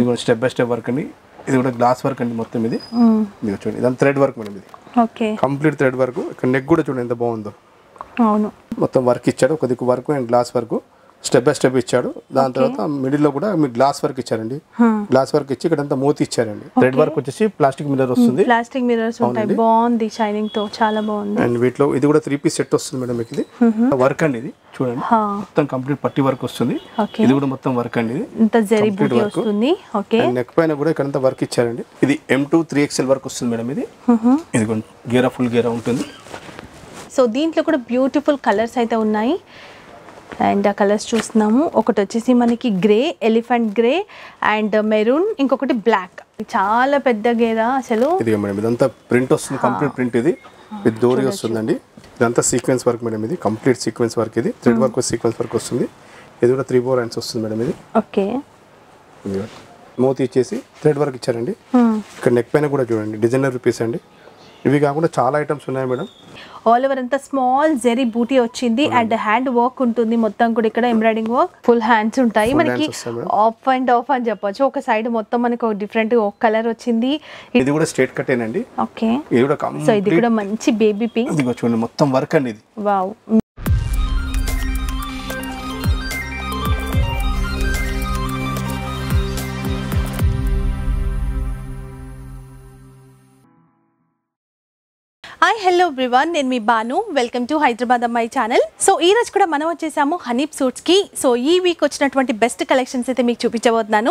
ఇది step by step work అండి. ఇది కూడా గ్లాస్ వర్క్ అండి మొత్తం. ఇది చూడండి, ఇదంతా థ్రెడ్ వర్క్ మేడం. ఇది కంప్లీట్ థ్రెడ్ వర్క్. ఇక్కడ నెక్ కూడా చూడండి ఎంత బాగుందో. అవును, మొత్తం వర్క్ ఇచ్చాడు, ఒక దిక్కు work and glass work step by step ఇచ్చాడు. దాని తర్వాత మిడిల్ లో కూడా మీకు గ్లాస్ వర్క్ ఇచ్చారండి. గ్లాస్ వర్క్ ఇచ్చి ఇక్కడ అంతా మోతి ఇచ్చారండి. థ్రెడ్ వర్క్ వచ్చేసి ప్లాస్టిక్ మిర్రర్ వస్తుంది. ప్లాస్టిక్ మిర్రర్స్ ఉంటాయి, బాగుంది షైనింగ్ తో, చాలా బాగుంది. అండ్ వీటిలో ఇది కూడా 3 పీస్ సెట్ వస్తుంది మేడం మీకు. ఇది వర్క్ అండి. ఇది చూడండి మొత్తం కంప్లీట్ పట్టి వర్క్ వస్తుంది. ఇది కూడా మొత్తం వర్క్ అండి. ఇంత జరీ బూటీ వస్తుంది. ఓకే, నెక్ పైన కూడా ఇక్కడ అంతా వర్క్ ఇచ్చారండి. ఇది M2 3XL వర్క్ వస్తుంది మేడం. ఇది గేరా ఫుల్ గేరా ఉంటుంది. సో దీంట్లో కూడా బ్యూటిఫుల్ కలర్స్ అయితే ఉన్నాయి. అండ్ ఆ కలర్స్ చూస్తున్నాము. ఒకటి వచ్చేసి మనకి grey, elephant grey and maroon, ఇంకొకటి బ్లాక్. చాలా పెద్ద గేరా అసలు. ఇది మేడం ఇదంతా ప్రింట్ వస్తుంది, కంప్లీట్ ప్రింట్. ఇది విత్ డోరీ వస్తుందండి. ఇదంతా సీక్వెన్స్ వర్క్ మేడం. ఇది కంప్లీట్ సీక్వెన్స్ వర్క్. ఇది థ్రెడ్ వర్క్ సీక్వెన్స్ వర్క్ వస్తుంది. ఇది కూడా 3/4 ఇంచ్ వస్తుంది మేడం. ఇది ఓకే, మోతి ఇచ్చేసి థ్రెడ్ వర్క్ ఇచ్చారండి. ఇక్కడ నెక్ పైన కూడా చూడండి డిజైనర్ పీస్ అండి. ఇవి కాకుండా చాలా ఐటమ్స్ ఉన్నాయి మేడం. ఆల్ ఓవర్ అంతా స్మాల్ జెరీ బూటీ వచ్చింది అండ్ హ్యాండ్ వర్క్ ఉంటుంది మొత్తం కూడా. ఇక్కడ ఎంబ్రాయిడింగ్ వర్క్, ఫుల్ హ్యాండ్స్ ఉంటాయి మనకి. ఆఫ్ అండ్ ఆఫ్ అని చెప్పొచ్చు. ఒక సైడ్ మొత్తం మనకి ఒక డిఫరెంట్ కలర్ వచ్చింది. ఇది కూడా స్ట్రైట్ కట్ ఏనండి. ఓకే, సో ఇది కూడా మంచి బేబీ పింక్. ఇది చూడండి మొత్తం వర్క్ అండి. ఇది వావ్. హాయ్, హలో ఎవ్రీవన్, నేను మీ బాను. వెల్కమ్ టు హైదరాబాద్ అమ్మాయి ఛానల్. సో ఈ రోజు కూడా మనం వచ్చేసాము హనీఫ్ సూట్స్కి. సో ఈ వీక్ వచ్చినటువంటి బెస్ట్ కలెక్షన్స్ అయితే మీకు చూపించబోతున్నాను.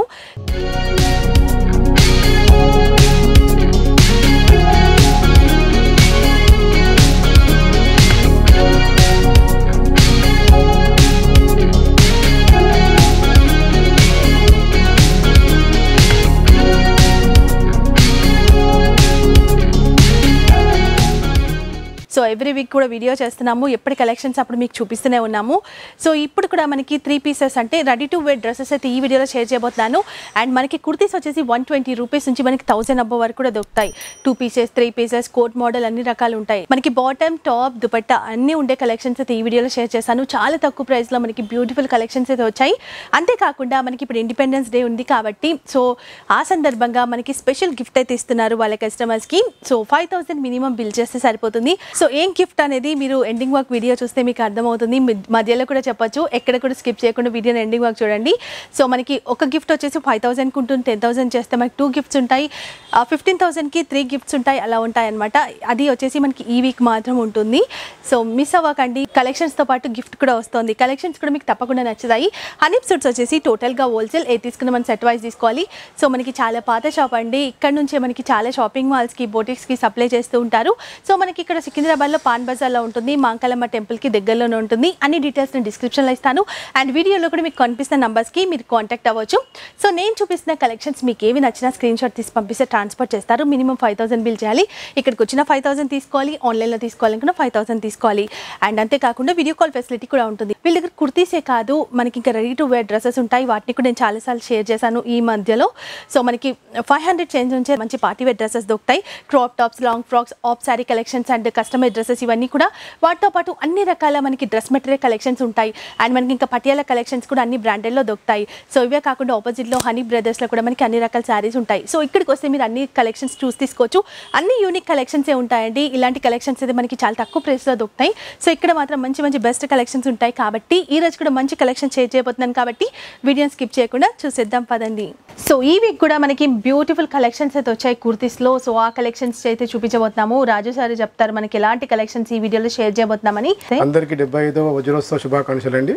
సో ఎవ్రీ వీక్ కూడా వీడియో చేస్తున్నాము. ఎప్పటి కలెక్షన్స్ అప్పుడు మీకు చూపిస్తూనే ఉన్నాము. సో ఇప్పుడు కూడా మనకి 3 పీసెస్ అంటే రెడీ టు వేర్ డ్రెస్సెస్ అయితే ఈ వీడియోలో షేర్ చేయబోతున్నాను. అండ్ మనకి కుర్తీస్ వచ్చేసి 120 రూపీస్ నుంచి మనకి 1000 అబ్బో వరకు కూడా దొరుకుతాయి. 2 పీసెస్, 3 పీసెస్, కోట్ మోడల్ అన్ని రకాలు ఉంటాయి. మనకి బాటమ్, టాప్, దుపట్టా అన్ని ఉండే కలెక్షన్స్ అయితే ఈ వీడియోలో షేర్ చేశాను. చాలా తక్కువ ప్రైస్లో మనకి బ్యూటిఫుల్ కలెక్షన్స్ అయితే వచ్చాయి. అంతేకాకుండా మనకి ఇప్పుడు ఇండిపెండెన్స్ డే ఉంది కాబట్టి సో ఆ సందర్భంగా మనకి స్పెషల్ గిఫ్ట్ అయితే ఇస్తున్నారు వాళ్ళ కస్టమర్స్కి. సో 5000 మినిమం బిల్ చేస్తే సరిపోతుంది. సో ఏం గిఫ్ట్ అనేది మీరు ఎండింగ్ వర్క్ వీడియో చూస్తే మీకు అర్థమవుతుంది. మధ్యలో కూడా చెప్పొచ్చు, ఎక్కడ కూడా స్కిప్ చేయకుండా వీడియోని ఎండింగ్ వర్క్ చూడండి. సో మనకి ఒక గిఫ్ట్ వచ్చేసి 5000కి ఉంటుంది. 10,000 చేస్తే మనకి 2 గిఫ్ట్స్ ఉంటాయి. 15,000కి 3 గిఫ్ట్స్ ఉంటాయి. అలా ఉంటాయి అనమాట. అది వచ్చేసి మనకి ఈ వీక్ మాత్రం ఉంటుంది. సో మిస్ అవ్వకండి. కలెక్షన్స్తో పాటు గిఫ్ట్ కూడా వస్తుంది. కలెక్షన్స్ కూడా మీకు తప్పకుండా నచ్చుతాయి. హనీఫ్ సూట్స్ వచ్చేసి టోటల్గా హోల్సేల్. ఏ తీసుకున్న మనం సెట్ వైజ్ తీసుకోవాలి. సో మనకి చాలా పాత షాప్ అండి. ఇక్కడ నుంచే మనకి చాలా షాపింగ్ మాల్స్కి, బోటిక్స్కి సప్లై చేస్తూ ఉంటారు. సో మనకి ఇక్కడ సికింద్రాబాద్లో పాన్ బజార్లో ఉంటుంది. మాంకాలమ్మ టెంపుల్కి దగ్గరలోనే ఉంటుంది. అన్ని డీటెయిల్స్ నేను డిస్క్రిప్షన్లో ఇస్తాను. అండ్ వీడియోలో కూడా మీకు కనిపిస్తున్న నంబర్స్కి మీరు కాంటాక్ట్ అవ్వచ్చు. సో నేను చూపిస్తున్న కలెక్షన్స్ మీకు ఏవి నచ్చినా స్క్రీన్ షాట్ తీసి పంపిస్తే ట్రాన్స్పోర్ట్ చేస్తారు. మినిమం 5000 బిల్ చేయాలి. ఇక్కడికి వచ్చిన 5000 తీసుకోవాలి. ఆన్లైన్లో తీసుకోవాలనుకున్న 5000 తీసుకోవాలి. అండ్ అంతేకాకుండా వీడియో కాల్ ఫెసిలిటీ కూడా ఉంటుంది. వీళ్ళ దగ్గర కుర్తీసే కాదు, మనకి ఇంకా రెడీ టు వేర్ డ్రెస్సెస్ ఉంటాయి. వాటిని కూడా నేను చాలాసార్లు షేర్ చేశాను ఈ మధ్యలో. సో మనకి 500 చేంజ్ నుంచే మంచి పార్టీ వేర్ డ్రెస్సెస్ దొరుకుతాయి. Crop tops, long frocks, half sari collections and customise dresses ఇవన్నీ కూడా. వాటితో పాటు అన్ని రకాల మనకి డ్రెస్ మెటీరియల్ కలెక్షన్స్ ఉంటాయి. అండ్ మనకి ఇంకా పటియాల కలెక్షన్స్ కూడా అన్ని బ్రాండెడ్లో దొరుకుతాయి. సో ఇవే కాకుండా ఆపోజిట్లో హనీఫ్ బ్రదర్స్లో కూడా మనకి అన్ని రకాల శారీస్ ఉంటాయి. సో ఇక్కడికి వస్తే మీరు అన్ని కలెక్షన్స్ చూసి తీసుకోవచ్చు. అన్ని యూనిక్ కలెక్షన్సే ఉంటాయండి. ఇలాంటి కలెక్షన్స్ అయితే మనకి చాలా తక్కువ ప్రైస్లో దొరుకుతాయి. సో ఇక్కడ మాత్రం మంచి మంచి బెస్ట్ కలెక్షన్స్ ఉంటాయి. కాబట్టి ఈ రోజు కూడా మంచి కలెక్షన్ షేర్ చేయబోతున్నాను. కాబట్టి వీడియోని స్కిప్ చేయకుండా చూసేద్దాం పదండి. సో ఈ వీక్ కూడా మనకి బ్యూటిఫుల్ కలెక్షన్స్ అయితే వచ్చాయి కుర్తీస్లో. సో ఆ కలెక్షన్స్ అయితే చూపించబోతున్నాము. రాజు సార్ చెప్తారు మనకి ఎలాంటి కలెక్షన్స్ ఈ వీడియోలో షేర్ చేయబోతున్నామని. అందరికి 75వ వజ్రోత్సవ శుభాకాంక్షలు అండి.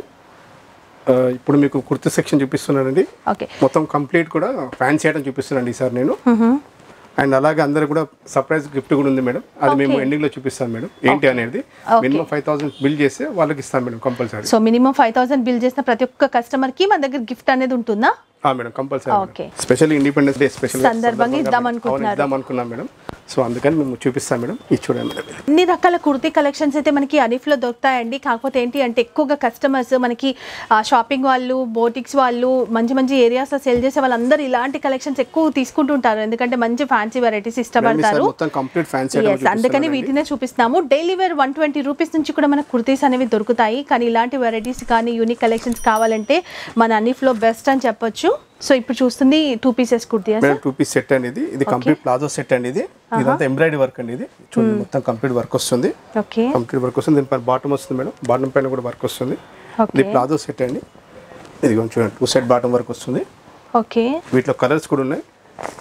ఇప్పుడు మీకు కుర్తీ సెక్షన్ చూపిస్తున్నానండి. మొత్తం కంప్లీట్ కూడా ఫ్యాన్సీ ఐటమ్ చూపిస్తున్నానండి ఈసారి నేను. అండ్ అలాగే అందరు కూడా సర్ప్రైజ్ గిఫ్ట్ కూడా ఉంది మేడం. అది మేము ఎండింగ్ లో చూపిస్తాం మేడం ఏంటి అనేది. మినిమం 5000 బిల్ చేస్తే వాళ్ళకి ఇస్తాం madam compulsory. So minimum 5000 bill చేసిన ప్రతి ఒక్క కస్టమర్ కి మన దగ్గర గిఫ్ట్ అనేది ఉంటుందా? Madam compulsory. Special independence day special సందర్భంగా ఇద్దాం అనుకున్నాం మేడం. సో అందుకని మేము చూపిస్తాం మేడం. ఇది చూడండి మేడం. అన్ని రకాల కుర్తీ కలెక్షన్స్ అయితే మనకి హనీఫ్లో దొరుకుతాయండి. కాకపోతే ఏంటి అంటే ఎక్కువగా కస్టమర్స్ మనకి షాపింగ్ వాళ్ళు, బోటిక్స్ వాళ్ళు, మంచి మంచి ఏరియాస్లో సెల్ చేసే వాళ్ళందరూ ఇలాంటి కలెక్షన్స్ ఎక్కువ తీసుకుంటుంటారు. ఎందుకంటే మంచి ఫ్యాన్సీ వెరైటీస్ ఇష్టపడతారు. అందుకని వీటినే చూపిస్తున్నాము. డైలీ వేర్ 120 రూపీస్ నుంచి కూడా మనకు కుర్తీస్ అనేవి దొరుకుతాయి. కానీ ఇలాంటి వెరైటీస్ కానీ యూనిక్ కలెక్షన్స్ కావాలంటే మన హనీఫ్లో బెస్ట్ అని చెప్పొచ్చు. సో ఇప్పుడు చూస్తుంది 2 పీసెస్ కుర్తీ. 2 పీస్ సెట్ అండి. ఇది కంప్లీట్ ప్లాజో సెట్ అండి. ఇదంతా ఎంబ్రాయిడరీ వర్క్ అండి. ఇది చూడండి మొత్తం కంప్లీట్ వర్క్ వస్తుంది. కంప్లీట్ వర్క్ వస్తుంది. దీని పైన బాటమ్ వస్తుంది మేడం. బాటమ్ పైన కూడా వర్క్ వస్తుంది. ఇది ప్లాజో సెట్ అండి. ఇది చూడండి 2 సెట్ బాటమ్ వర్క్ వస్తుంది. ఓకే, వీటిలో కలర్స్ కూడా ఉన్నాయి.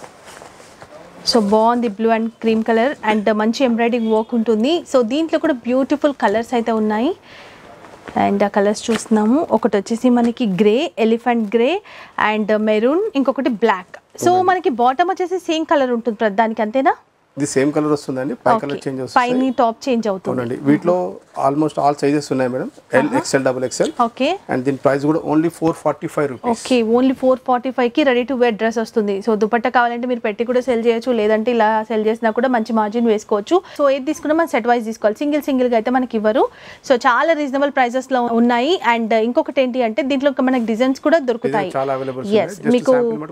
సో బాగుంది, బ్లూ అండ్ క్రీమ్ కలర్ అండ్ మంచి ఎంబ్రాయిడరింగ్ వర్క్ ఉంటుంది. సో దీంట్లో కూడా బ్యూటిఫుల్ కలర్స్ అయితే ఉన్నాయి. అండ్ ఆ కలర్స్ చూస్తున్నాము. ఒకటి వచ్చేసి మనకి grey, elephant grey and maroon, ఇంకొకటి బ్లాక్. సో మనకి బాటమ్ వచ్చేసి సేమ్ కలర్ ఉంటుంది ప్రతిదానికి, అంతేనా? ఇది సేమ్ కలర్ వస్తుందండి. పై కలర్ చేంజ్ వస్తుంది, పైన టాప్ చేంజ్ అవుతుంది. వీటిలో ఆల్మోస్ట్ ఆల్ సైజెస్ ఉన్నాయి madam. L, XL, double XL. Okay, and దీని ప్రైస్ కూడా ఓన్లీ 445 రూపీస్. ఓకే, ఓన్లీ 445 కి రెడీ టు వేర్ డ్రెస్ వస్తుంది. సో దుపట్టా కావాలంటే మీరు పెట్టి కూడా సెల్ చేయొచ్చు, లేదంటే ఇలా సెల్ చేసినా కూడా మంచి మార్జిన్ వేసుకోవచ్చు. సో ఏది తీసుకున్నా మనం సెట్ వైజ్ తీసుకోవాలి, సింగిల్ గా అయితే మనకి ఇవ్వరు. సో చాలా రీజనబుల్ ప్రైసెస్ లో ఉన్నాయి. అండ్ ఇంకొకటి ఏంటి అంటే దీంట్లో మనకి డిజైన్స్ కూడా దొరుకుతాయి. మీకు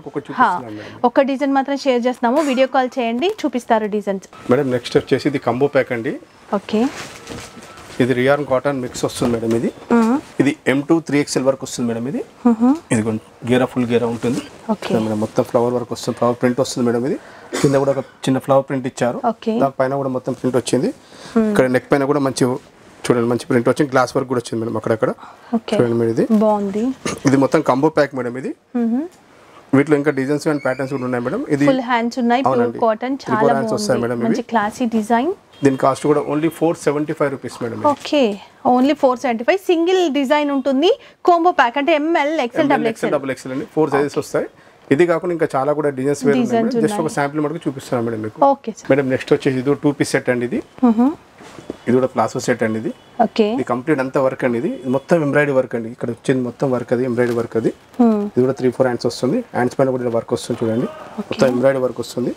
ఒక డిజైన్ మాత్రం షేర్ చేస్తున్నాము, వీడియో కాల్ చేయండి, చూపిస్తారు డిజైన్స్. మేడం నెక్స్ట్ వచ్చేసి ఇది కంబో ప్యాక్ అండి. ఓకే, ఇది రియాన్ కాటన్ మిక్స్ వస్తుంది మేడం. ఇది M2 3XL వరకు వస్తుంది మేడం. ఇది గేరా, ఫుల్ గేరా ఉంటుంది మేడం. మొత్తం ఫ్లవర్ వర్క్ వస్తుంది, ఫ్లవర్ ప్రింట్ వస్తుంది మేడం. ఇది కింద కూడా ఒక చిన్న ఫ్లవర్ ప్రింట్ ఇచ్చారు, దానిపైన కూడా మొత్తం ప్రింట్ వచ్చింది. ఇక్కడ నెక్ పైన కూడా మంచి చూడండి మంచి ప్రింట్ వచ్చింది, గ్లాస్ వర్క్ కూడా వచ్చింది మేడం అక్కడక్కడ. చూడండి మేడం, ఇది బాగుంది. ఇది మొత్తం కంబో ప్యాక్ మేడం. ఇది వీటిలో ఇంకా డిజైన్స్ అండ్ ప్యాటర్న్స్ కూడా ఉన్నాయి మేడం. ఇది ఫుల్ హ్యాండ్స్ ఉన్నాయి, ప్యూర్ కాటన్, చాలా బాగుంది, మంచి క్లాసీ డిజైన్. దీని కాస్ట్ కూడా only 475 rupees madam. Okay, only 475. Single design ఉంటుంది. కాంబో ప్యాక్ అంటే ML, XL, డబుల్ ఎక్స్ఎల్ అండి. 4 సైజెస్ వస్తాయి. ఇది కాకుండా ఇంకా చాలా కూడా డిజైన్స్ వేరే ఉన్నాయి. జస్ట్ ఒక శాంపిల్ మటుకు చూపిస్తున్నాను మేడం మీకు. ఓకే మేడం నెక్స్ట్ వచ్చేసి ఇది 2 పీస్ సెట్ అండి. ఇది కూడా ప్లాసో సెట్ అండి. ఇది కంప్లీట్ అంతా వర్క్ అండి. ఇది మొత్తం ఎంబ్రాయిడరీ వర్క్ అండి. ఇక్కడ వచ్చింది మొత్తం వర్క్, అది ఎంబ్రాయిడరీ వర్క్. అది ఇది కూడా 3-4 హ్యాండ్స్ వస్తుంది. హ్యాండ్స్ పైన కూడా వర్క్ వస్తుంది చూడండి, మొత్తం ఎంబ్రాయిడరీ వర్క్ వస్తుంది.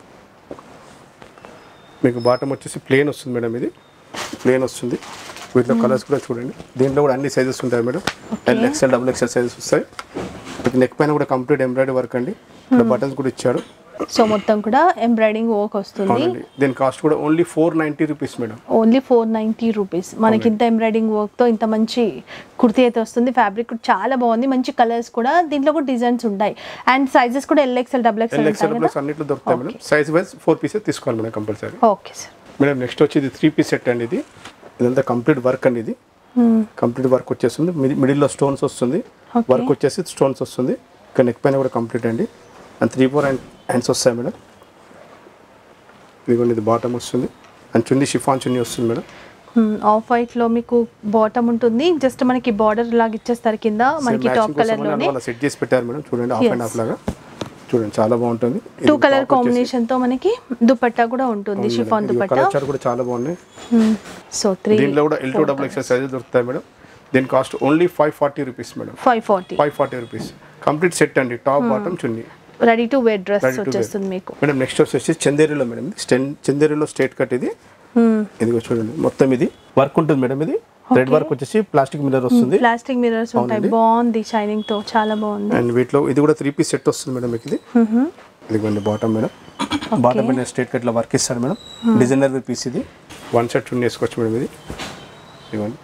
మీకు బాటమ్ వచ్చేసి ప్లేన్ వస్తుంది మేడం. ఇది ప్లేన్ వస్తుంది. వీటిలో కలర్స్ కూడా చూడండి. దీంట్లో కూడా అన్ని సైజెస్ ఉంటాయి madam. L, XL, double XL sizes వస్తాయి. నెక్ పైన కూడా కంప్లీట్ ఎంబ్రాయిడరీ వర్క్ అండి. ఇక్కడ బటన్స్ కూడా ఇచ్చాడు. సో మొత్తం కూడా ఎంబ్రాయిడింగ్ వర్క్ వస్తుంది. దీని కాస్ట్ కూడా only 490 rupees madam. Only 490 rupees. మనకి ఇంత ఎంబ్రాయిడింగ్ వర్క్ తో ఇంత మంచి కుర్తీ అయితే వస్తుంది. ఫ్యాబ్రిక్ కూడా చాలా బాగుంది, మంచి కలర్స్ కూడా. దీంట్లో కూడా డిజైన్స్ ఉంటాయి అండ్ సైజెస్ కూడా LXL, డబుల్ ఎక్స్ఎల్ అన్నిట్లో దొరుకుతాయి మేడం. సైజ్ వైజ్ 4 పీసెస్ తీసుకోవాలి madam compulsory. Okay sir. Madam next వచ్చి ఇది 3 పీస్ సెట్ అండి. ఇదంతా కంప్లీట్ వర్క్ అండి. ఇది కంప్లీట్ వర్క్ వచ్చేస్తుంది. మిడిల్లో స్టోన్స్ వస్తుంది, వర్క్ వచ్చేసి స్టోన్స్ వస్తుంది. ఇక్కడ నెక్ పైన కూడా కంప్లీట్ అండి. అండ్ 3-4 హ్యాండ్స్ వస్తాయి మేడం. ఇదిగోండి, ఇది బాటమ్ వస్తుంది అండ్ చున్నీ షిఫాన్ చున్నీ వస్తుంది మేడం. ఆఫ్ వైట్ లో మీకు బాటమ్ ఉంటుంది, జస్ట్ మనకి బార్డర్ లాగా ఇచ్చేస్తారు కింద, మనకి టాప్ కలర్ లోనే సెట్ చేసి పెట్టారు మేడం. చూడండి హాఫ్ అండ్ హాఫ్ లాగా చూడండి, చాలా బాగుంటుంది. 2 కలర్ కాంబినేషన్ తో మనకి దుపట్టా కూడా ఉంటుంది, షిఫాన్ దుపట్టా. కలర్ కూడా చాలా బాగున్నాయి. సో దీంట్లో కూడా L2 డబుల్ ఎక్స్ఎల్ సైజెస్ దొరుకుతాయి మేడం. దీని cost only 540 rupees madam. 540 rupees complete set అండి. Top bottom chunni ready to wear dress వచ్చేస్తుంది మీకు. మేడం నెక్స్ట్ వచ్చేసి చందేరిలో మేడం. చందేరిలో స్ట్రేట్ కట్. ఇది ఇదిగో చూడండి, మొత్తం ఇది వర్క్ ఉంటుంది మేడం. ఇది థ్రెడ్ వర్క్ వచ్చేసి ప్లాస్టిక్ మిర్రర్ వస్తుంది. ప్లాస్టిక్ మిర్రర్స్ ఉంటాయి, బాగుంది, షైనింగ్ తో చాలా బాగుంది. అండ్ వీటిలో ఇది కూడా 3 పీస్ సెట్ వస్తుంది మేడం మీకు. ఇది ఇదిగోండి బాటమ్ మేడం. బాటమ్ మీద స్ట్రేట్ కట్ లో వర్క్ ఇస్తాడు మేడం. Designer piece. ఇది 1 సెట్ చున్నీ వేసుకోవచ్చు మేడం. ఇది ఇదిగోండి.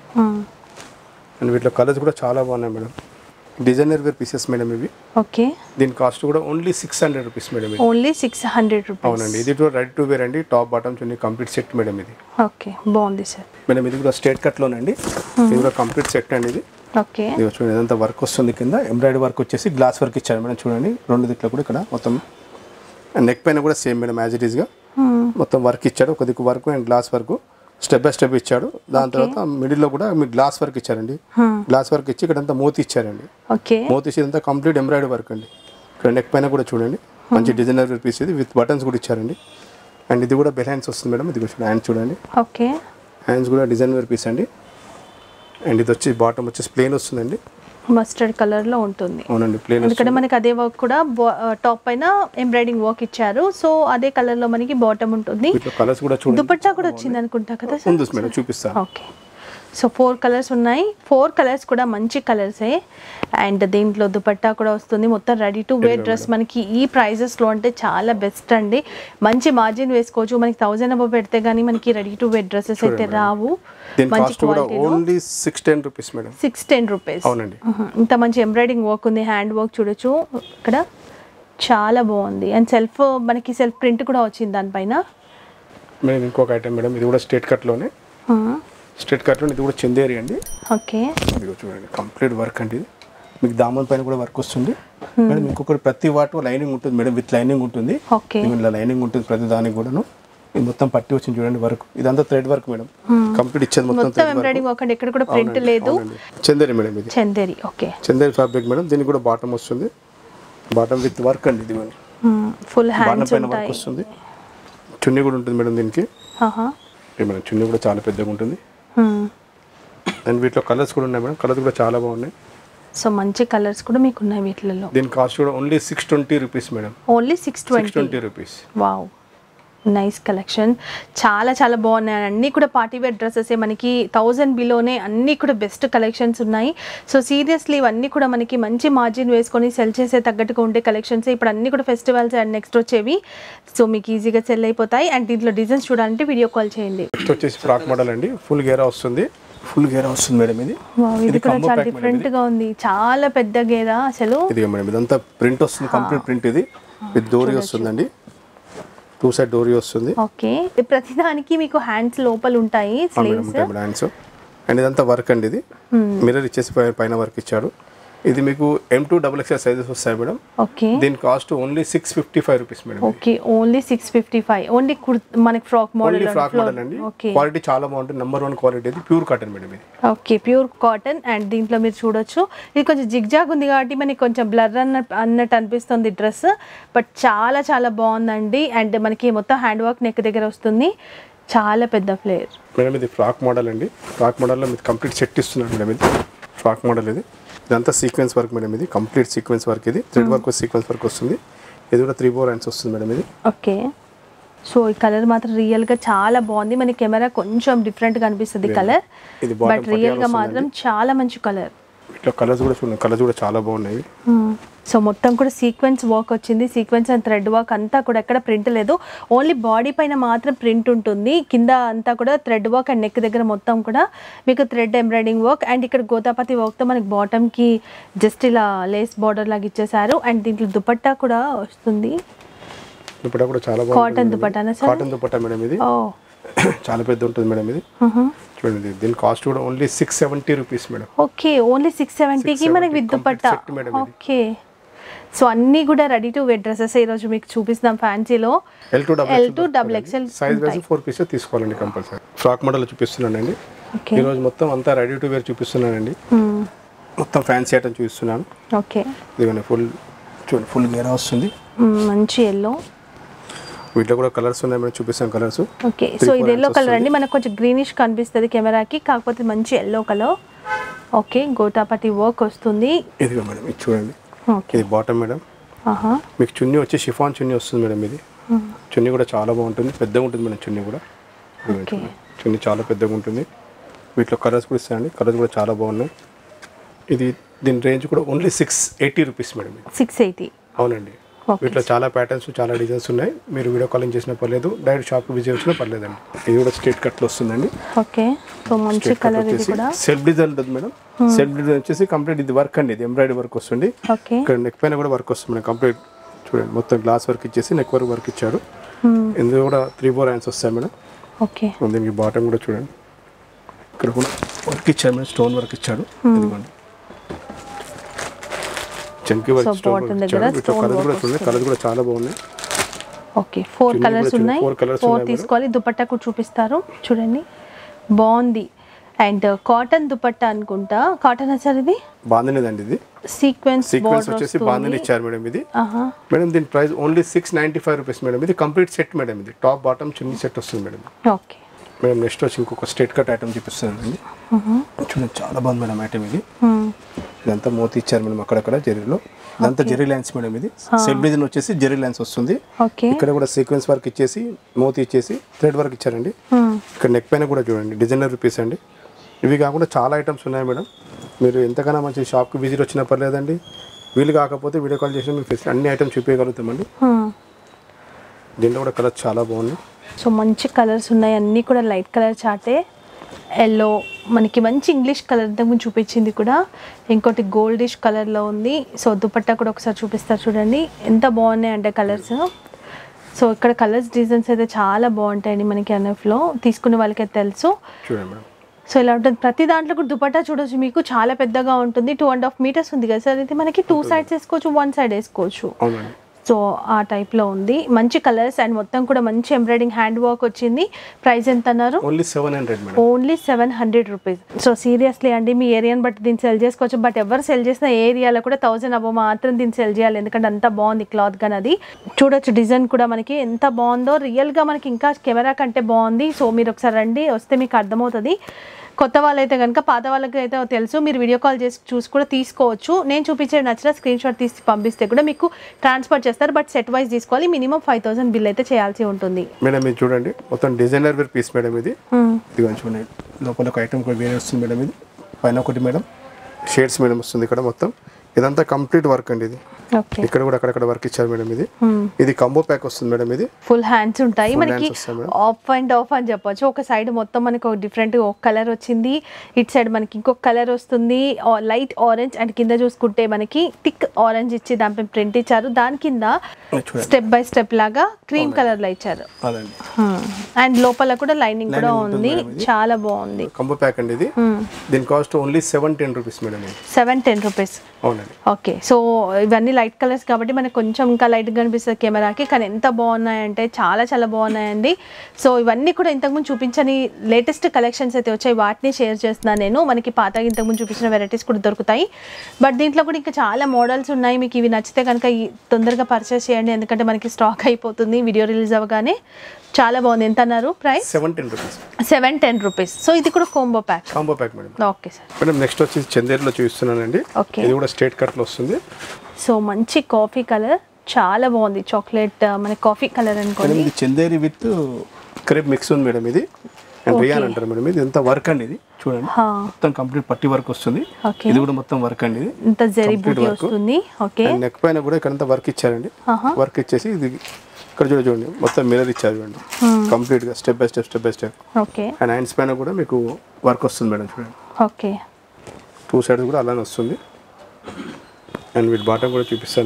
అండ్ వీటిలో కలర్స్ కూడా చాలా బాగున్నాయి madam. Designer wear pieces madam ఇవి. ఓకే, దీని కాస్ట్ కూడా only 600 rupees madam. Only 600 rupees. అవునండి, ఇది కూడా రెడీ టు వేర్ అండి. Top bottom chunni complete set madam. ఇది ఓకే, బాగుంది సార్. మేడం ఇది కూడా స్ట్రేట్ కట్ లోనండి. ఇది కూడా కంప్లీట్ సెట్ అండి. ఇది ఓకే, ఇది చూడండి, ఇదంతా వర్క్ వస్తుంది. కింద ఎంబ్రాయిడరీ వర్క్ వచ్చేసి గ్లాస్ వర్క్ ఇచ్చారు మేడం. చూడండి 2 దిక్కులో కూడా ఇక్కడ మొత్తం. నెక్ పైన కూడా same madam, as it is గా మొత్తం వర్క్ ఇచ్చాడు. ఒక దిక్కు work and glass work step by step ఇచ్చాడు. దాని తర్వాత మిడిల్లో కూడా మీకు గ్లాస్ వర్క్ ఇచ్చారండి. గ్లాస్ వర్క్ ఇచ్చి ఇక్కడంతా మోతి ఇచ్చారండి. మోతి ఇచ్చేదంతా కంప్లీట్ ఎంబ్రాయిడరీ వర్క్ అండి. ఇక్కడ నెక్ పైన కూడా చూడండి మంచి డిజైనర్ పీస్. ఇది విత్ బటన్స్ కూడా ఇచ్చారండి. అండ్ ఇది కూడా బెల్ హ్యాండ్స్ వస్తుంది మేడం. ఇది కూడా హ్యాండ్స్ చూడండి, హ్యాండ్స్ కూడా డిజైనర్ పీస్ అండి. అండ్ ఇది వచ్చి బాటమ్ వచ్చేసి ప్లేన్ వస్తుందండి. మస్టర్డ్ కలర్ లో ఉంటుంది. అవునండి, ప్లేన్. ఎందుకంటే మనకి అదే వర్క్ కూడా టాప్ పైన ఎంబ్రాయిడింగ్ వర్క్ ఇచ్చారు. సో అదే కలర్ లో మనకి బాటమ్ ఉంటుంది. కలర్స్ కూడా చూడండి. దుపట్టా కూడా వచ్చింది అనుకుంటా కదా సార్? ఉంది మేడం, చూపిస్తాను. ఓకే, సో 4 కలర్స్ ఉన్నాయి. 4 కలర్స్ కూడా మంచి కలర్సే. అండ్ దీంట్లో దుపట్టా కూడా వస్తుంది. మొత్తం రెడీ టు వేర్ డ్రెస్ మనకి ఈ ప్రైజెస్లో అంటే చాలా బెస్ట్ అండి. మంచి మార్జిన్ వేసుకోవచ్చు. మనకి 1000 అబౌవ్ పెడితే కానీ మనకి రెడీ టు వేర్ డ్రెస్సెస్ అయితే రావు. మంచి క్వాలిటీలో ఓన్లీ 610 రూపీస్ మేడం. 610 రూపీస్. అవునండి. ఇంత మంచి ఎంబ్రాయిడింగ్ వర్క్ ఉంది, హ్యాండ్ వర్క్ చూడొచ్చు ఇక్కడ, చాలా బాగుంది. అండ్ మనకి సెల్ఫ్ ప్రింట్ కూడా వచ్చింది దానిపైన. మేడం ఇంకొక ఐటమ్ మేడం, ఇది కూడా స్ట్రేట్ కట్లోనే. స్ట్రేట్ కట్లో ఇది కూడా చందేరి అండి. ఓకే, ఇది చూడండి కంప్లీట్ వర్క్ అండి. ఇది మీకు దామన్ పైన కూడా వర్క్ వస్తుంది మేడం. ఇంకొకటి ప్రతి వాటి లైనింగ్ ఉంటుంది మేడం, విత్ లైనింగ్ ఉంటుంది. ఇలా లైనింగ్ ఉంటుంది ప్రతి దానికి కూడాను. ఇది మొత్తం పట్టి వచ్చింది చూడండి వర్క్. ఇదంతా థ్రెడ్ వర్క్ మేడం, కంప్లీట్ ఇచ్చేది మొత్తం ఎంబ్రాయిడింగ్ వర్క్ అండి. ఎక్కడ కూడా ప్రింట్ లేదు. చందేరి మేడం, ఇది Chanderi. Okay, Chanderi fabric madam. దీనికి కూడా బాటమ్ వస్తుంది, బాటమ్ విత్ వర్క్ అండి. ఇది ఫుల్ హ్యాండ్స్ పైన వర్క్ వస్తుంది. చున్నీ కూడా ఉంటుంది మేడం దీనికి. మేడం చున్నీ కూడా చాలా పెద్దగా ఉంటుంది. అండ్ వీటిలో కలర్స్ కూడా ఉన్నాయి మేడం, కలర్స్ కూడా చాలా బాగున్నాయి. సో మంచి కలర్స్ కూడా మీకు ఉన్నాయి వీటిలో. దీని కాస్ట్ కూడా only 620 rupees madam. Only 620 rupees. Wow, nice collection. చాలా చాలా బాగున్నాయి. అన్నీ కూడా పార్టీ వేర్ డ్రెస్సెస్ మనకి 1000 బిలోనే అన్నీ కూడా బెస్ట్ కలెక్షన్స్ ఉన్నాయి. సో సీరియస్లీ ఇవన్నీ కూడా మనకి మంచి మార్జిన్ వేసుకొని సెల్ చేసే తగ్గట్టుగా ఉండే కలెక్షన్స్. ఇప్పుడు అన్నీ కూడా ఫెస్టివల్స్ అండ్ నెక్స్ట్ వచ్చేవి. సో మీకు ఈజీగా సెల్ అయిపోతాయి. అండ్ దీంట్లో డిజైన్స్ చూడాలంటే వీడియో కాల్ చేయండి. నెక్స్ట్ వచ్చేసి ఫ్రాక్ మోడల్ అండి. ఫుల్ గేరా వస్తుంది. మేడం ఇది. ఇది కూడా చాలా డిఫరెంట్ గా ఉంది. చాలా పెద్ద గేరా అసలు. ఇది మేడం ఇదంతా ప్రింట్ వస్తుంది, కంప్లీట్ ప్రింట్. ఇది విత్ డోరీ వస్తుందండి, 2 సైడ్ డోరీ వస్తుంది. ఓకే, ప్రతిదానికి మీకు హ్యాండ్స్ లోపల ఉంటాయి, స్లీవ్స్. హ్యాండ్స్ అండ్ ఇదంతా వర్క్ అండి. ఇది మిర్రర్ ఇచ్చేసి పైన వర్క్ ఇచ్చాడు. ఇది మీకు M2 XXL సైజెస్ వస్తాయి మేడం. ఓకే, దీని cost only 655 rupees madam. Okay, only 655. Only మనకి ఫ్రాక్ మోడల్ అండి. క్వాలిటీ చాలా బాగుంటుంది, నెంబర్ 1 క్వాలిటీ. ఇది ప్యూర్ కాటన్ మేడం ఇది. Okay, pure cotton. అండ్ దీంట్లో మీరు చూడొచ్చు ఇది కొంచెం జిగ్జాగ్ ఉంది కాబట్టి మనకి కొంచెం బ్లర్ అన్నట్టు అనిపిస్తుంది డ్రెస్, బట్ చాలా చాలా బాగుందండి. అండ్ మనకి మొత్తం హ్యాండ్ వర్క్ నెక్ దగ్గర వస్తుంది, చాలా పెద్ద ఫ్లేర్ మేడం. ఇది ఫ్రాక్ మోడల్ అండి. ఫ్రాక్ మోడల్లో మీకు కంప్లీట్ సెట్ ఇస్తున్నాను మేడం. ఇది ఫ్రాక్ మోడల్. ఇది ఇదంతా సీక్వెన్స్ వర్క్ మేడం. ఇది కంప్లీట్ సీక్వెన్స్ వర్క్. ఇది థ్రెడ్ వర్క్, సీక్వెన్స్ వర్క్ వస్తుంది. ఇది కూడా 3/4 హ్యాండ్స్ వస్తుంది మేడం ఇది. ఓకే, సో ఈ కలర్ మాత్రం రియల్ గా చాలా బాగుంది. మన కెమెరా కొంచెం డిఫరెంట్ గా అనిపిస్తుంది కలర్, బట్ రియల్ గా మాత్రం చాలా మంచి కలర్. ఇట్లా కలర్స్ కూడా చూడండి, కలర్స్ కూడా చాలా బాగున్నాయి. సో మొత్తం కూడా సీక్వెన్స్ వర్క్ వచ్చింది. సీక్వెన్స్ అండ్ థ్రెడ్ వర్క్ అంతా కూడా ఎక్కడ ప్రింట్ లేదు, ఓన్లీ బాడీ పైన మాత్రం ప్రింట్ ఉంటుంది. కింద అంతా కూడా థ్రెడ్ వర్క్ అండ్ నెక్ దగ్గర మొత్తం కూడా మీకు థ్రెడ్ ఎంబ్రాయిడింగ్ వర్క్. అండ్ ఇక్కడ గోతాపతి వర్క్తో మనకి బాటమ్కి జస్ట్ ఇలా లేస్ బార్డర్ లాగా ఇచ్చేసారు. అండ్ దీంట్లో దుపట్టా కూడా వస్తుంది. దుపట్టా కూడా చాలా బాగుంది. కాటన్ దుపట్టానా సార్? కాటన్ దుపట్టా మేడం ఇది. చాలా పెద్ద ఉంటుంది మేడం ఇది. చూడండి, దీని కాస్ట్ కూడా only 670 rupees madam. Okay, only 670కి మనకి విత్ దుపట్టా. ఓకే, సో అన్నీ కూడా రెడీ టు వేర్ డ్రెస్సెస్ ఈరోజు మీకు చూపిస్తాం ఫ్యాన్సీలో. L2 XXL size wise 4 pieces తీసుకోవాలండి కంపల్సరీ. ఫ్రాక్ మోడల్ చూపిస్తున్నానండి ఈరోజు. మొత్తం అంతా రెడీ టు వేర్ చూపిస్తున్నానండి. మొత్తం ఫ్యాన్సీ ఐటమ్ చూపిస్తున్నాను. ఓకే, ఇదిగోండి ఫుల్ చూడండి, ఫుల్ గేరా వస్తుంది, మంచి ఎల్లో. వీటిలో కూడా కలర్స్ ఉన్నాయి మేడం, చూపిస్తాను కలర్స్. ఓకే, సో ఇది ఎల్లో కలర్ అండి. మనకు కొంచెం గ్రీనిష్ కనిపిస్తుంది కెమెరాకి, కాకపోతే మంచి ఎల్లో కలర్. ఓకే, గోతాపతి వర్క్ వస్తుంది. ఇదిగో మేడం ఇది చూడండి. ఇది బాటమ్ మేడం. మీకు చున్నీ వచ్చి షిఫాన్ చున్నీ వస్తుంది మేడం. ఇది చున్నీ కూడా చాలా బాగుంటుంది, పెద్దగా ఉంటుంది మేడం చున్నీ కూడా. చున్నీ చాలా పెద్దగా ఉంటుంది. వీటిలో కలర్స్ కూడా ఇస్తాయండి, కలర్స్ కూడా చాలా బాగున్నాయి. ఇది దీని రేంజ్ కూడా ఓన్లీ 680 రూపీస్ మేడం. 680. అవునండి. వీటిలో చాలా ప్యాటర్న్స్, చాలా డిజైన్స్ ఉన్నాయి. మీరు వీడియో కాలింగ్ చేసినా పర్లేదు, డైరెక్ట్ షాప్కి విజిట్ వచ్చినా పర్లేదండి. ఇది కూడా స్ట్రేట్ కట్లో వస్తుందండి. ఓకే, సో మంచి కలర్. ఇది కూడా సెల్ఫ్ డిజైన్ ఉంటుంది మేడం. సెల్ఫ్ డిజైన్ వచ్చేసి కంప్లీట్ ఇది వర్క్ అండి. ఇది ఎంబ్రాయిడరీ వర్క్ వస్తుంది. ఇక్కడ నెక్ పైన కూడా వర్క్ వస్తుంది మేడం. కంప్లీట్ చూడండి, మొత్తం గ్లాస్ వర్క్ ఇచ్చేసి నెక్ వర్క్ ఇచ్చారు. ఇందులో కూడా 3/4 హ్యాండ్స్ వస్తాయి మేడం. ఓకే, దీనికి బాటమ్ కూడా చూడండి, ఇక్కడ కూడా వర్క్ ఇచ్చారు మేడం, స్టోన్ వర్క్ ఇచ్చారు. ఇదిగోండి చంకీ వర్క్, స్టోన్ వర్క్ ఇచ్చారు. వీటిలో కలర్స్ కూడా చూడండి, కలర్స్ కూడా చాలా బాగున్నాయి. ఓకే, 4 కలర్స్ ఉన్నాయి. 4 తీసుకోవాలి. దుపట్టా కూడా చూపిస్తారు చూడండి, బాగుంది. అండ్ కాటన్ దుపట్టా అనుకుంటా. కాటన్ సార్ ఇది? బాందినిదండి. ఇది సీక్వెన్స్ వచ్చేసి బాందిని ఇచ్చారు మేడం. ఇది మేడం దీని ప్రైస్ ఓన్లీ 695 రూపీస్ మేడం. ఇది కంప్లీట్ సెట్ మేడం. ఇది టాప్ బాటమ్ చున్నీ సెట్ వస్తుంది మేడం. ఓకే, మేడం నెక్స్ట్ వచ్చి ఇంకొక స్ట్రైట్ కట్ ఐటమ్ చూపిస్తానండి. చూడండి చాలా బాగుంది మేడం ఐటమ్ ఇది. ఇదంతా మోతీ ఇచ్చారు మేడం అక్కడక్కడ జెరీలో. ఇదంతా జెరీ లైన్స్ మేడం ఇది. సెల్ఫ్ డిజైన్ వచ్చేసి జెరీ లైన్స్ వస్తుంది. ఇక్కడ కూడా సీక్వెన్స్ వర్క్ ఇచ్చేసి మోతీ ఇచ్చేసి థ్రెడ్ వర్క్ ఇచ్చారండి. ఇక్కడ నెక్ పైన కూడా చూడండి డిజైనర్ పీస్ అండి. ఇవి కాకుండా చాలా ఐటమ్స్ ఉన్నాయి మేడం. మీరు ఎంతకైనా మంచి షాప్కి విజిట్ వచ్చినా పర్లేదండి. వీలు కాకపోతే వీడియో కాల్ చేసి మీకు అన్ని ఐటమ్స్ చూపించగలుగుతామండి. దీంట్లో కూడా కలర్ చాలా బాగుంది. సో మంచి కలర్స్ ఉన్నాయి, అన్నీ కూడా లైట్ కలర్ చాటే. ఎల్లో మనకి మంచి ఇంగ్లీష్ కలర్ ఇంతకుముందు చూపించింది కూడా, ఇంకోటి గోల్డిష్ కలర్లో ఉంది. సో దుపట్టా కూడా ఒకసారి చూపిస్తారు చూడండి ఎంత బాగున్నాయి అంటే కలర్స్. సో ఇక్కడ కలర్స్ డిజైన్స్ అయితే చాలా బాగుంటాయండి మనకి ఎన్ఎఫ్లో తీసుకునే వాళ్ళకైతే తెలుసు. సో ఇలా ఉంటుంది. ప్రతి దాంట్లో కూడా దుపట్టా చూడొచ్చు, మీకు చాలా పెద్దగా ఉంటుంది. 2.5 మీటర్స్ ఉంది కదా సార్. అయితే మనకి 2 సైడ్స్ వేసుకోవచ్చు, 1 సైడ్ వేసుకోవచ్చు. సో ఆ టైప్లో ఉంది. మంచి కలర్స్ అండ్ మొత్తం కూడా మంచి ఎంబ్రాయిడింగ్ హ్యాండ్ వర్క్ వచ్చింది. ప్రైస్ ఎంత అన్నారు? Only 700 rupees. సో సీరియస్లీ అండి, మీ ఏరియాని బట్టి దీన్ని సెల్ చేసుకోవచ్చు. బట్ ఎవరు సెల్ చేసిన ఏరియాలో కూడా 1000 అబో మాత్రం దీన్ని సెల్ చేయాలి, ఎందుకంటే అంత బాగుంది క్లాత్ కానీ. అది చూడొచ్చు డిజైన్ కూడా మనకి ఎంత బాగుందో. రియల్గా మనకి ఇంకా కెమెరా కంటే బాగుంది. సో మీరు ఒకసారి రండి, వస్తే మీకు అర్థమవుతుంది. కొత్త వాళ్ళైతే కనుక, పాత వాళ్ళకి అయితే తెలుసు, మీరు వీడియో కాల్ చేసి చూసి కూడా తీసుకోవచ్చు. నేను చూపించేవి నచ్చిన స్క్రీన్ షాట్ తీసి పంపిస్తే కూడా మీకు ట్రాన్స్ఫర్ చేస్తారు. బట్ సెట్ వైజ్ తీసుకోవాలి, మినిమం 5000 బిల్ అయితే చేయాల్సి ఉంటుంది. మేడం ఇది చూడండి మొత్తం డిజైనర్ వేర్ పీస్ మేడం ఇది. చూడండి లోపల ఒక ఐటమ్ కూడా వేరే వస్తుంది మేడం. ఇది పైన ఒకటి మేడం షేడ్స్ మేడం వస్తుంది. ఇక్కడ మొత్తం ఇదంతా కంప్లీట్ వర్క్ అండి. ఇది ఇక్కడ కూడా అక్కడక్కడ వర్క్ ఇచ్చారు మేడం. ఇది కాంబో ప్యాక్ వస్తుంది మేడం. ఇది ఫుల్ హ్యాండ్స్ ఉంటాయి మనకి, ఆఫ్ అండ్ ఆఫ్ అని చెప్పొచ్చు. ఒక సైడ్ మొత్తం మనకి ఒక డిఫరెంట్ ఒక కలర్ వచ్చింది, ఇటు సైడ్ మనకి ఇంకొక కలర్ వస్తుంది లైట్ ఆరెంజ్, అండ్ కింద చూసుకుంటే మనకి థిక్ ఆరెంజ్ ఇచ్చి దానిపై ప్రింట్ ఇచ్చారు. దాని కింద స్టెప్ బై స్టెప్ లాగా క్రీమ్ కలర్ లో ఇచ్చారు. అండ్ లోపల కూడా లైనింగ్ కూడా ఉంది, చాలా బాగుంది. కాంబో ప్యాక్ అండి ఇది. దీని cost only 710 rupees madam. 710 rupees. Okay. So ఇవన్నీ లైట్ కలర్స్ కాబట్టి మనకు కొంచెం ఇంకా లైట్గా కనిపిస్తుంది కెమెరాకి, కానీ ఎంత బాగున్నాయంటే చాలా చాలా బాగున్నాయండి. సో ఇవన్నీ కూడా ఇంతకుముందు చూపించని లేటెస్ట్ కలెక్షన్స్ అయితే వచ్చాయి, వాటిని షేర్ చేస్తున్నాను నేను. మనకి పాతగా ఇంతకుముందు చూపించిన వెరైటీస్ కూడా దొరుకుతాయి. బట్ దీంట్లో కూడా ఇంకా చాలా మోడల్స్ ఉన్నాయి. మీకు ఇవి నచ్చితే కనుక తొందరగా పర్చేస్ చేయండి, ఎందుకంటే మనకి స్టాక్ అయిపోతుంది వీడియో రిలీజ్ అవ్వగానే. చాలా బాగుంది. ఎంత అన్నారు ప్రైస్? 710 రూపీస్. సో ఇది కూడా combo pack madam. Okay sir. Madam next వచ్చి చందేరిలో చూపిస్తున్నానండి. ఇది కూడా స్ట్రైట్ కట్ లో వస్తుంది. సో మంచి కాఫీ కలర్, చాలా బాగుంది. చాక్లెట్ మన కాఫీ కలర్ అనుకోండి. ఇది చందేరి విత్ క్రేప్ మిక్స్ ఉంది మేడం. ఇది రియాన్ అంటారు మేడం. ఇది ఎంత వర్క్ అండి. ఇది చూడండి మొత్తం కంప్లీట్ పట్టి వర్క్ వస్తుంది. ఇది కూడా మొత్తం వర్క్ అండి. ఇది ఇంత జరీ బూటీ వస్తుంది. ఓకే. నెక్ పైన కూడా ఇక్కడ వర్క్ ఇచ్చారండి. వర్క్ ఇచ్చేసి ఇది ఇక్కడ చూడండి మొత్తం మిర్రర్ ఇచ్చారు చూడండి కంప్లీట్ గా step by step. Okay. And hands పైన కూడా మీకు వర్క్ వస్తుంది మేడం. చూడండి ఓకే. 2 సైడ్స్ కూడా అలానే వస్తుంది. అండ్ వీటి బాటమ్ కూడా చూపిస్తాను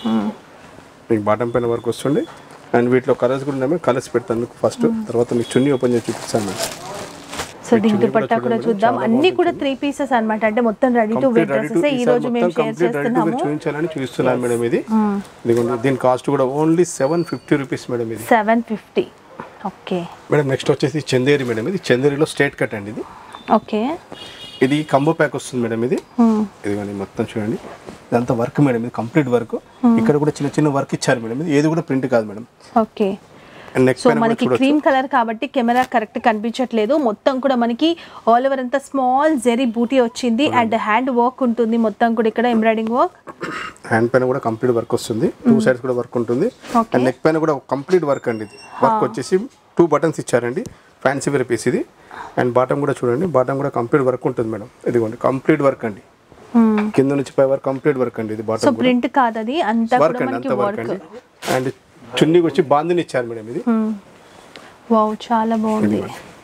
మీకు బాటమ్ పైన వర్క్ వస్తుంది. అండ్ వీటిలో కలర్స్ కూడా ఉన్నాయి. కలర్స్ పెడతాను మీకు ఫస్ట్, తర్వాత మీకు చున్నీ ఓపెన్ చేసి చూపిస్తాను మేడం. సో దీని దుపట్టా కూడా చూద్దాం. అన్ని కూడా 3 పీసెస్ అన్నమాట, అంటే మొత్తం రెడీ టు వేర్ డ్రెస్సెస్ ఈ రోజు మేము షేర్ చేస్తున్నాము. చూపించాలని చూపిస్తున్నాను మేడం. ఇది దీని కాస్ట్ కూడా ఓన్లీ 750 రూపీస్ మేడం. ఇది 750. Okay madam. నెక్స్ట్ వచ్చేసి చందేరి మేడం. ఇది చందేరిలో స్ట్రైట్ కట్ అండి. ఇది ఓకే. ఇది కంబో ప్యాక్ వస్తుంది మేడం. ఇది కానీ మొత్తం చూడండి ఇదంతా వర్క్ మేడం. ఇది కంప్లీట్ వర్క్. ఇక్కడ కూడా చిన్న చిన్న వర్క్ ఇచ్చారు మేడం. ఇది ఏది కూడా ప్రింట్ కాదు మేడం. ఓకే. సో మనకి క్రీమ్ కలర్ కాబట్టి కెమెరా కరెక్ట్ కనిపించట్లేదు. మొత్తం కూడా మనకి ఆల్ ఓవర్ అంతా స్మాల్ జెరీ బూటీ వచ్చింది. అండ్ హ్యాండ్ వర్క్ ఉంటుంది మొత్తం కూడా, ఇక్కడ ఎంబ్రాయిడింగ్ వర్క్. హ్యాండ్ పైన కూడా కంప్లీట్ వర్క్ వస్తుంది. 2 సైడ్స్ కూడా వర్క్ ఉంటుంది. అండ్ నెక్ పైన కూడా కంప్లీట్ వర్క్ అండి. ఇది వర్క్ వచ్చేసి 2 బటన్స్ ఇచ్చారండి. ఫ్యాన్సీ వేర్ పీస్ ఇది. అండ్ బాటమ్ కూడా చూడండి, బాటమ్ కూడా కంప్లీట్ వర్క్ ఉంటుంది మేడం. ఇదిగోండి కంప్లీట్ వర్క్ అండి. కింద నుంచి పై వరకు కంప్లీట్ వర్క్ అండి. ఇది బాటమ్ ప్రింట్ కాదు, అది అంతా వర్క్ అండి, అంతా వర్క్ అండి. అండ్ చున్నీ వచ్చి బాందిని ఇచ్చారు మేడం. ఇది వావ్ చాలా బాగుంది.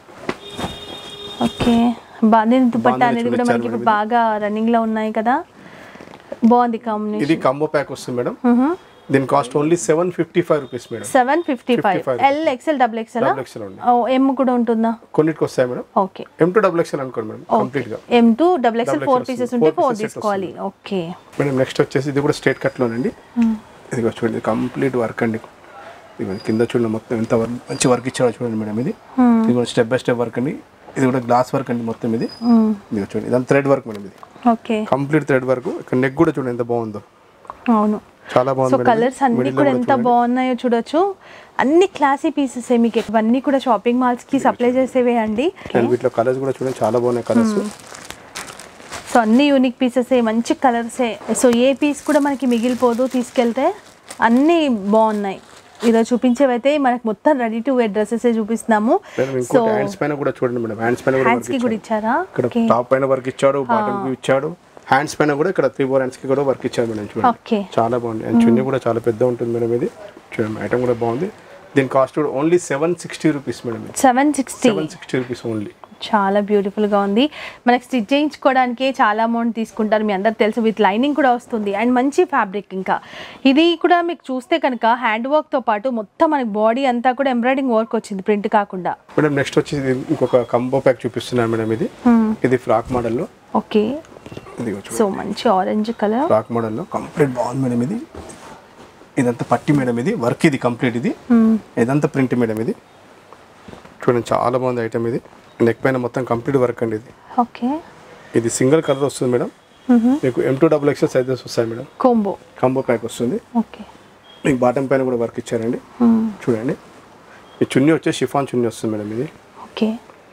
ఓకే. బాందిని దుపట్టా అనేది కూడా మనకి ఇప్పుడు బాగా రన్నింగ్ లో ఉన్నాయి కదా, బాగుంది కాంబినేషన్. ఇది కాంబో ప్యాక్ వస్తుంది మేడం. దీని cost only 755 rupees madam. 755. L XL double XL M కూడా ఉంటుందా? కొన్నిటికి వస్తాయి madam. Okay. M2 double XL అనుకోండి మేడం. కంప్లీట్ గా M2 డబుల్ ఎక్స్ఎల్ 4 పీసెస్ ఉంటే 4 తీసుకోవాలి. Okay madam. నెక్స్ట్ వచ్చేసి ఇది కూడా స్ట్రైట్ కట్ లోనండి. ఇది చూడండి కంప్లీట్ వర్క్ అండి. ఇది కింద చూడండి మొత్తం ఎంత మంచి వర్క్ ఇచ్చారో చూడండి మేడం. ఇది కూడా స్టెప్ బై స్టెప్ వర్క్ అండి. ఇది కూడా గ్లాస్ వర్క్ అండి మొత్తం. ఇది చూడండి ఇదంతా థ్రెడ్ వర్క్ మేడం. ఇది ఓకే. Complete thread work. ఇక్కడ నెక్ కూడా చూడండి ఎంత బాగుందో. అవును. చాలా బాగుంది సో కలర్స్ అన్ని కూడా ఎంత బాగున్నాయో చూడొచ్చు. అన్ని క్లాసీ పీసెస్ మీకు ఇవన్నీ కూడా షాపింగ్ మాల్స్ కి సప్లై చేసేవే అండి. వీటిలో కలర్స్ కూడా చూడండి చాలా బాగున్నాయి కలర్స్. సో అన్ని యూనిక్ పీసెస్ మంచి కలర్సే. సో ఏ పీస్ కూడా మనకి మిగిలిపోదు తీసుకెళ్తే, అన్నీ బాగున్నాయి. ఇలా చూపించేవైతే మనకు మొత్తం రెడీ టు వేర్ డ్రెస్సెస్ చూపిస్తున్నాము. సో హ్యాండ్స్ పైన కూడా చూడండి మేడం, హ్యాండ్స్ పైన కూడా హ్యాండ్స్ కి కూడా ఇచ్చారా? ఇక్కడ టాప్ పైన వర్క్ ఇచ్చాడు, బాటమ్ కి ఇచ్చాడు, హ్యాండ్స్ పైన కూడా ఇక్కడ 3/4 హ్యాండ్స్ కి కూడా వర్క్ ఇచ్చాడు మేడం. చూడండి చాలా బాగుంది. అండ్ చున్నీ కూడా చాలా పెద్ద ఉంటుంది మేడం. ఇది చూడండి ఐటమ్ కూడా బాగుంది. దీని కాస్ట్ కూడా only 760 rupees madam. 760 rupees only. చాలా బ్యూటిఫుల్గా ఉంది. మనకి స్టిచ్ చేయించుకోవడానికి చాలా అమౌంట్ తీసుకుంటారు, మీ అందరికి తెలుసు. విత్ లైనింగ్ కూడా వస్తుంది అండ్ మంచి ఫ్యాబ్రిక్. ఇంకా ఇది కూడా మీకు చూస్తే కనుక హ్యాండ్ వర్క్తో పాటు మొత్తం మనకి బాడీ అంతా కూడా ఎంబ్రాయిడింగ్ వర్క్ వచ్చింది, ప్రింట్ కాకుండా. మేడం నెక్స్ట్ వచ్చి ఇంకొక కంబో ప్యాక్ చూపిస్తున్నాను మేడం. ఇది ఫ్రాక్ మోడల్లో. ఓకే, సో మంచి ఆరెంజ్ కలర్ ఫ్రాక్ మోడల్లో కంప్లీట్ బాగుంది మేడం. ఇది ఇదంతా పట్టి మేడం. ఇది వర్క్, ఇది కంప్లీట్. ఇది ఇదంతా ప్రింట్ మేడం. ఇది చూడండి చాలా బాగుంది ఐటమ్. ఇది నెక్ పైన మొత్తం కంప్లీట్ వర్క్ అండి. ఇది ఓకే, ఇది సింగిల్ కలర్ వస్తుంది మేడం. మీకు M2XXL సైజెస్ వస్తాయి మేడం. కాంబో ప్యాక్ వస్తుంది. ఓకే, మీకు బాటమ్ పైన కూడా వర్క్ ఇచ్చారండి. చూడండి ఈ చున్నీ వచ్చేసి షిఫాన్ చున్నీ వస్తుంది మేడం. ఇది ఓకే,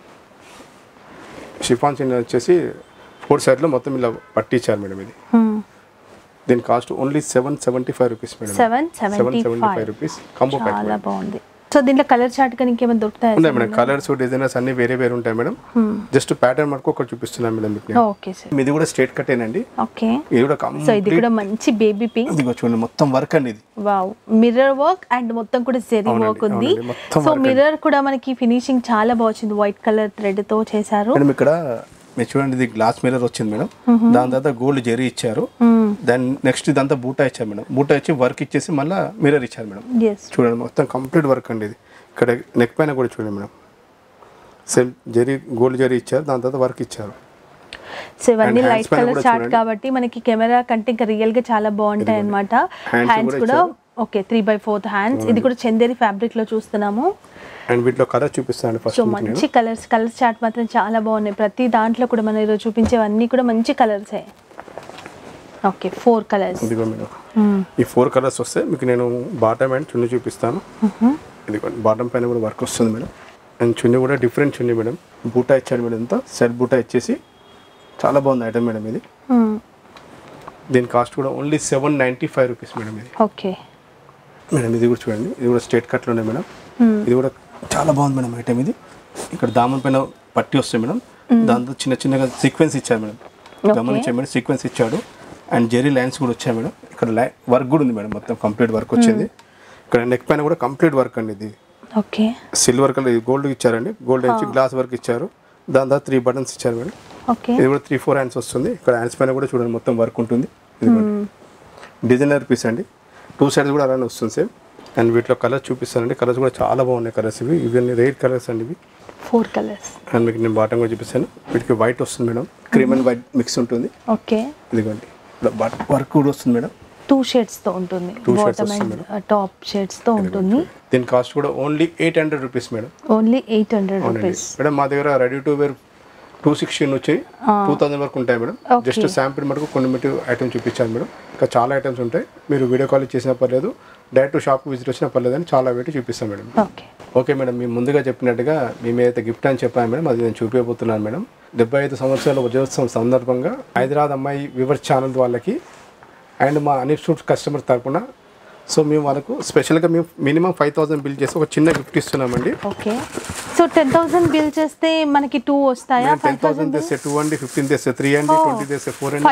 షిఫాన్ చున్నీ వచ్చేసి 4 సైడ్లో మొత్తం ఇలా పట్టి ఇచ్చారు మేడం. ఇది దీని cost only 775 rupees madam. 775 rupees combo pack. చాలా బాగుంది. సో దీంట్లో కలర్ చార్ట్ కానీ ఇంకేమైనా దొరుకుతాయి మేడం? కలర్స్ డిజైనర్స్ అన్ని వేరే వేరే ఉంటాయి మేడం. జస్ట్ ప్యాటర్న్ మనకు ఒకటి చూపిస్తున్నాను మేడం. ఓకే సార్, ఇది కూడా స్ట్రైట్ కట్టేనండి. ఓకే, ఇది కూడా సో ఇది కూడా మంచి బేబీ పింక్. ఇది చూడండి మొత్తం వర్క్ అండి. ఇది వావ్, మిర్రర్ వర్క్ అండ్ మొత్తం కూడా జెరీ వర్క్ ఉంది. సో మిర్రర్ కూడా మనకి ఫినిషింగ్ చాలా బాగుంది, వైట్ కలర్ థ్రెడ్ తో చేశారు. మేడం ఇక్కడ మీరు చూడండి ఇది గ్లాస్ మిర్రర్ వచ్చింది మేడం. దాని తర్వాత గోల్డ్ జెరీ ఇచ్చారు. దాని నెక్స్ట్ ఇదంతా బూటా ఇచ్చారు మేడం. బూటా ఇచ్చి వర్క్ ఇచ్చేసి మళ్ళీ మిర్రర్ ఇచ్చారు మేడం. చూడండి మొత్తం కంప్లీట్ వర్క్ అండి. ఇది ఇక్కడ నెక్ పైన కూడా చూడండి madam, same zari gold zari ఇచ్చారు. దాని తర్వాత వర్క్ ఇచ్చారు. సో ఇవన్నీ లైట్ కలర్ చార్ట్ కాబట్టి మనకి కెమెరా కంటే ఇంకా రియల్ గా చాలా బాగుంటాయి అన్నమాట. హ్యాండ్స్ కూడా ఓకే 3/4 హ్యాండ్స్. ఇది కూడా చందేరి ఫ్యాబ్రిక్ లో చూస్తున్నాము. అండ్ వీటిలో కలర్ చూపిస్తాను ఫస్ట్. సో మంచి కలర్ చార్ట్ మాత్రం చాలా బాగున్నాయి. ప్రతి దాంట్లో కూడా మనం ఈరోజు చూపించేవన్నీ కూడా మంచి కలర్సే. Okay 4 colours. ఇదిగో మేడం ఈ 4 కలర్స్ వస్తే మీకు నేను బాటమ్ అండ్ చున్నీ చూపిస్తాను. ఇదిగో బాటమ్ పైన కూడా వర్క్ వస్తుంది మేడం. అండ్ చున్నీ కూడా డిఫరెంట్ చున్నీ మేడం. బూటా ఇచ్చాడు మేడం. అంతా సెట్ బూటా ఇచ్చేసి చాలా బాగుంది ఐటమ్ మేడం. ఇది దీని కాస్ట్ కూడా ఓన్లీ 795 రూపీస్ మేడం. ఇది ఓకే మేడం. ఇది కూడా చూడండి, ఇది కూడా స్ట్రైట్ కట్లో ఉన్నాయి మేడం. ఇది కూడా చాలా బాగుంది మేడం ఐటమ్. ఇది ఇక్కడ దామన్ పైన పట్టి వస్తుంది మేడం. దాంతో చిన్న చిన్నగా సీక్వెన్స్ ఇచ్చారు మేడం. గమనించారు మేడం, సీక్వెన్స్ ఇచ్చాడు. అండ్ జెరీ లైన్స్ కూడా వచ్చాయి మేడం. ఇక్కడ వర్క్ కూడా ఉంది మేడం, మొత్తం కంప్లీట్ వర్క్ వచ్చింది. ఇక్కడ నెక్ పైన కూడా కంప్లీట్ వర్క్ అండి. ఇది ఓకే సిల్వర్ కలర్ గోల్డ్ ఇచ్చారండి. గోల్డ్ ఇచ్చి గ్లాస్ వర్క్ ఇచ్చారు. దాని తర్వాత 3 బటన్స్ ఇచ్చారు మేడం. ఇది కూడా 3/4 హ్యాండ్స్ వస్తుంది. ఇక్కడ హ్యాండ్స్ పైన కూడా చూడండి మొత్తం వర్క్ ఉంటుంది. ఇది డిజైనర్ పీస్ అండి. 2 సైడ్స్ కూడా అలానే వస్తుంది సేమ్. అండ్ వీటిలో కలర్స్ చూపిస్తానండి. కలర్స్ కూడా చాలా బాగున్నాయి కలర్స్. ఇవన్నీ రేర్ కలర్స్ అండి. ఇవి 4 కలర్స్. అండ్ మీకు నేను బాటమ్ కూడా చూపిస్తాను. వీటికి వైట్ వస్తుంది madam. Cream and white mix ఉంటుంది. ఓకే ఇదిగోండి వర్క్ కూడా వస్తుంది మేడం. 2 షేడ్స్ తో ఉంటుంది. బాటమ్ అండ్ టాప్ షేడ్స్ తో ఉంటుంది. దీని కాస్ట్ కూడా only 800 rupees madam. Only 800 rupees madam. మా దగ్గర రెడీ టు వేర్ 260 నుంచి 2000 వరకు ఉంటాయి మేడం. జస్ట్ శాంపిల్ మటుకు కొన్ని ఐటమ్స్ చూపించాను మేడం. ఇంకా చాలా ఐటమ్స్ ఉంటాయి. మీరు వీడియో కాల్ చేసినా పర్లేదు, డైరెక్ట్ షాప్కి విజిట్ వచ్చినా పర్లేదు అని చాలా పెట్టి చూపిస్తాను మేడం. ఓకే మేడం, మేము ముందుగా చెప్పినట్టుగా మేము ఏదైతే గిఫ్ట్ అని చెప్పాను మేడం, అది నేను చూపించబోతున్నాను మేడం. 75 సంవత్సరాల వజ్రోత్సవం సందర్భంగా హైదరాబాద్ అమ్మాయి వ్యూవర్స్ ఛానల్ వాళ్ళకి అండ్ మా హనీఫ్స్ కస్టమర్ తరపున సో మేము వాళ్ళకు స్పెషల్గా మేము మినిమం 5000 బిల్ చేసి ఒక చిన్న గిఫ్ట్ ఇస్తున్నామండి. ఓకే, సో 10,000 బిల్ చేస్తే మనకి 2 వస్తాయా? 10,000 తెస్తే 2 అండి, 15 తెస్తే 3 అండి, 20 తెస్తే 4 అండి.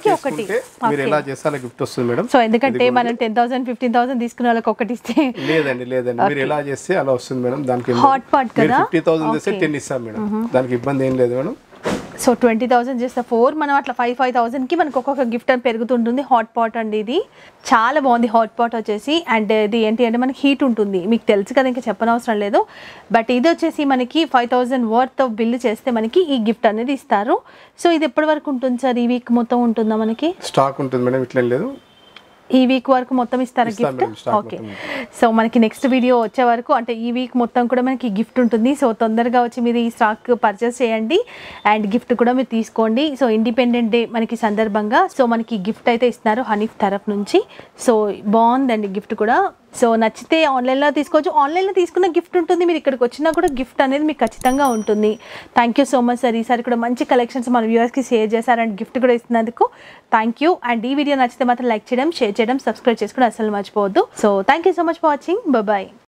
మీరు ఎలా చేస్తే అలా గిఫ్ట్ వస్తుంది మేడం. సో ఎందుకంటే మనం 10,000 15,000 తీసుకునే వాళ్ళకి ఒకటి ఇస్తే లేదండి మీరు ఎలా చేస్తే అలా వస్తుంది మేడం. దానికి హాట్ పాట్ కదా, 50,000 తెస్తే 10 ఇస్తాం మేడం. దానికి ఇబ్బంది ఏం లేదు మేడం. సో 20,000 చేస్తే 4, మనం అట్లా 5,000కి మనకు ఒక్కొక్క గిఫ్ట్ అని పెరుగుతుంటుంది. హాట్ పాట్ అండి, ఇది చాలా బాగుంది. హాట్ పాట్ వచ్చేసి అండ్ ఇది ఏంటి అంటే మనకి హీట్ ఉంటుంది, మీకు తెలుసు కదా, ఇంకా చెప్పనవసరం లేదు. బట్ ఇది వచ్చేసి మనకి 5,000 వర్త్ ఆఫ్ బిల్ చేస్తే మనకి ఈ గిఫ్ట్ అనేది ఇస్తారు. సో ఇది ఎప్పటి వరకు ఉంటుంది సార్? ఈ వీక్ మొత్తం ఉంటుందా? మనకి స్టాక్ ఉంటుంది మేడం, ఇట్లా లేదు. ఈ వీక్ వరకు మొత్తం ఇస్తారా గిఫ్ట్? ఓకే, సో మనకి నెక్స్ట్ వీడియో వచ్చే వరకు అంటే ఈ వీక్ మొత్తం కూడా మనకి గిఫ్ట్ ఉంటుంది. సో తొందరగా వచ్చి మీరు ఈ స్టాక్ పర్చేస్ చేయండి అండ్ గిఫ్ట్ కూడా మీరు తీసుకోండి. సో ఇండిపెండెంట్ డే మనకి సందర్భంగా సో మనకి గిఫ్ట్ అయితే ఇస్తున్నారు హనీఫ్ తరఫు నుంచి. సో బాగుందండి గిఫ్ట్ కూడా. సో నచ్చితే ఆన్లైన్లో తీసుకోవచ్చు, ఆన్లైన్లో తీసుకున్న గిఫ్ట్ ఉంటుంది, మీరు ఇక్కడికి వచ్చినా కూడా గిఫ్ట్ అనేది మీకు ఖచ్చితంగా ఉంటుంది. Thank you so much sir, ఈసారి కూడా మంచి కలెక్షన్స్ మన వ్యూవర్స్కి షేర్ చేశారు అండ్ గిఫ్ట్ కూడా ఇస్తున్నందుకు థ్యాంక్ యూ. అండ్ ఈ వీడియో నచ్చితే మాత్రం లైక్ చేయడం, షేర్ చేయడం, సబ్స్క్రైబ్ చేసుకోవడం అసలు మర్చిపోవద్దు. So thank you so much for watching, bye.